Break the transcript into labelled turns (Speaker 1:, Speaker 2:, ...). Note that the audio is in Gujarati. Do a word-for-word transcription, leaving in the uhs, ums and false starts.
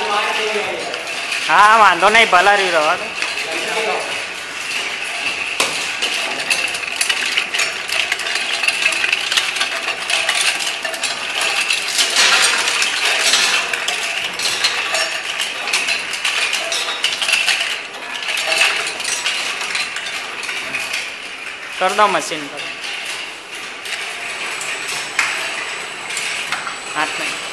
Speaker 1: हाँ वांधो नहीं भला रही रहो कर दो मशीन कर हाथ में